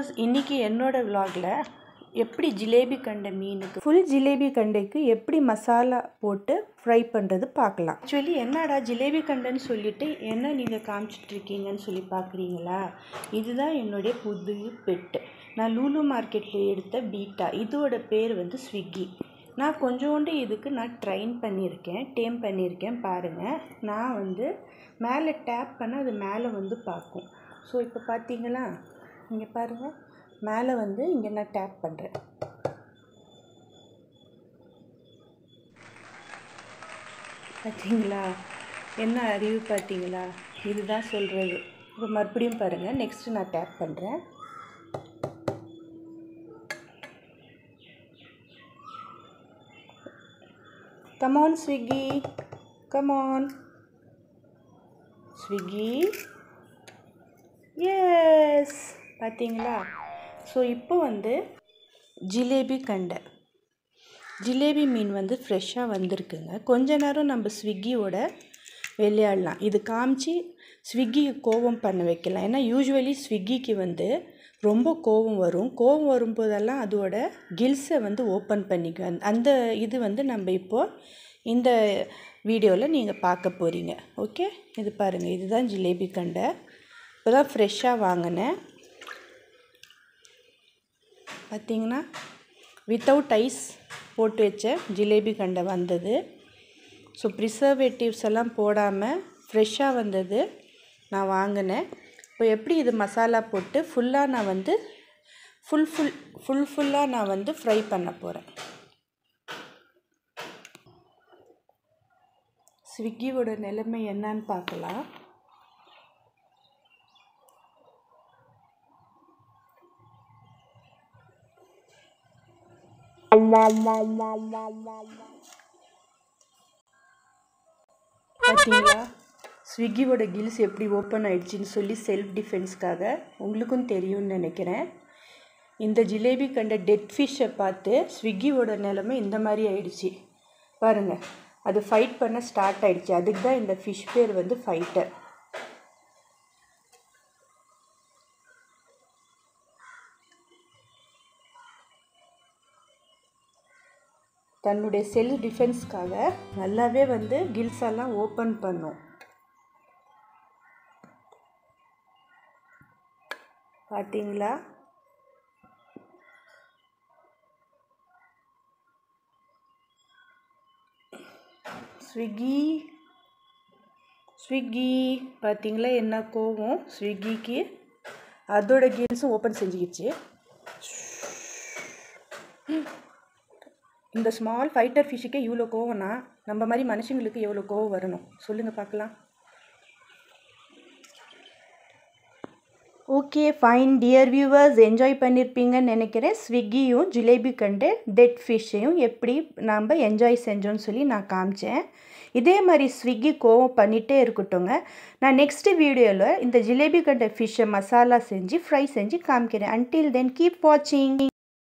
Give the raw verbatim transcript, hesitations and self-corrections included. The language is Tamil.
வியூவர்ஸ், இன்றைக்கி என்னோட vlogல எப்படி ஜிலேபி கண்டை மீனுக்கு ஃபுல் ஜிலேபி கண்டைக்கு எப்படி மசாலா போட்டு ஃப்ரை பண்ணுறது பார்க்கலாம். ஆக்சுவலி என்னடா ஜிலேபி கண்டைன்னு சொல்லிட்டு என்ன நீங்கள் காமிச்சிட்ருக்கீங்கன்னு சொல்லி பார்க்குறீங்களா? இதுதான் என்னுடைய புது பெட்டு. நான் லூலு மார்க்கெட்டில் எடுத்த பீட்டா. இதோட பேர் வந்து ஸ்விக்கி. நான் கொஞ்சோண்டு இதுக்கு நான் ட்ரைன் பண்ணியிருக்கேன், டேம் பண்ணியிருக்கேன். பாருங்கள், நான் வந்து மேலே டேப் பண்ண அது மேலே வந்து பார்க்கும். ஸோ இப்போ பார்த்தீங்களா, இங்கே பாருங்கள், மேலே வந்து இங்கே நான் டேப் பண்ணுறேன். பார்த்தீங்களா, என்ன அறிவு பார்த்தீங்களா? இதுதான் சொல்கிறது. இப்போ மறுபடியும் பாருங்கள், நெக்ஸ்ட்டு நான் டேப் பண்ணுறேன். Come on Swiggy, come on Swiggy. Yes, பார்த்தீங்களா? ஸோ இப்போ வந்து ஜிலேபி கண்டை, ஜிலேபி மீன் வந்து ஃப்ரெஷ்ஷாக வந்திருக்குங்க. கொஞ்ச நேரம் நம்ம ஸ்விக்கியோட விளையாடலாம். இது காமிச்சு ஸ்விக்கிக்கு கோபம் பண்ண வைக்கலாம். ஏன்னா யூஸ்வலி ஸ்விக்கிக்கு வந்து ரொம்ப கோபம் வரும். கோபம் வரும்போதெல்லாம் அதோட கில்ஸை வந்து ஓப்பன் பண்ணிக்குவேன். அந்த இது வந்து நம்ம இப்போது இந்த வீடியோவில் நீங்கள் பார்க்க போகிறீங்க. ஓகே, இது பாருங்கள், இதுதான் ஜிலேபி கண்டை. இப்போ தான் ஃப்ரெஷ்ஷாக வாங்கினேன். பார்த்தீங்கன்னா வித்தவுட் ஐஸ் போட்டு வச்ச ஜிலேபி கண்டை வந்தது. ஸோ ப்ரிசர்வேட்டிவ்ஸ் எல்லாம் போடாமல் ஃப்ரெஷ்ஷாக வந்தது நான் வாங்கினேன். இப்போ எப்படி இது மசாலா போட்டு ஃபுல்லாக நான் வந்து ஃபுல் ஃபுல் ஃபுல் ஃபுல்லாக நான் வந்து ஃப்ரை பண்ண போகிறேன். ஸ்விக்கியோட நிலைமை என்னன்னு பார்க்கலாம். பார்த்தீங்களா, ஸ்விக்கியோட கில்ஸ் எப்படி ஓப்பன் ஆயிடுச்சின்னு சொல்லி செல்ஃப் டிஃபென்ஸ்க்காக. உங்களுக்கும் தெரியும்னு நினைக்கிறேன். இந்த ஜிலேபி கண்ட டெட் ஃபிஷ்ஷை பார்த்து ஸ்விக்கியோட நிலைமை இந்த மாதிரி ஆயிடுச்சு. பாருங்கள், அது ஃபைட் பண்ண ஸ்டார்ட் ஆயிடுச்சு. அதுக்கு தான் இந்த ஃபிஷ் பேர் வந்து ஃபைட்டர். தன்னுடைய செல்ஃப் டிஃபென்ஸ்க்காக நல்லாவே வந்து கில்ஸ் எல்லாம் ஓப்பன் பண்ணும். பார்த்தீங்களா, ஸ்விக்கி ஸ்விக்கி பார்த்தீங்களா என்ன கோவம் ஸ்விக்கிக்கு. அதோட கில்ஸும் ஓப்பன் செஞ்சுக்கிச்சு. இந்த ஸ்மால் ஃபைட்டர் ஃபிஷ்ஷுக்கே இவ்வளோ கோவம்னா நம்ம மாதிரி மனுஷங்களுக்கு எவ்வளோ கோவம் வரணும் சொல்லுங்கள் பார்க்கலாம். Okay fine dear viewers, enjoy பண்ணியிருப்பீங்கன்னு நினைக்கிறேன். ஸ்விக்கியும் ஜிலேபி கண்டு டெட் ஃபிஷ்ஷையும் எப்படி நாம் என்ஜாய் செஞ்சோன்னு சொல்லி நான் காமிச்சேன். இதே மாதிரி ஸ்விக்கி கோவம் பண்ணிகிட்டே இருக்கட்டுங்க. நான் நெக்ஸ்ட்டு வீடியோவில் இந்த ஜிலேபி கண்ட ஃபிஷ்ஷை மசாலா செஞ்சு ஃப்ரை செஞ்சு காமிக்கிறேன். அன்டில் தென் கீப் வாட்சிங்.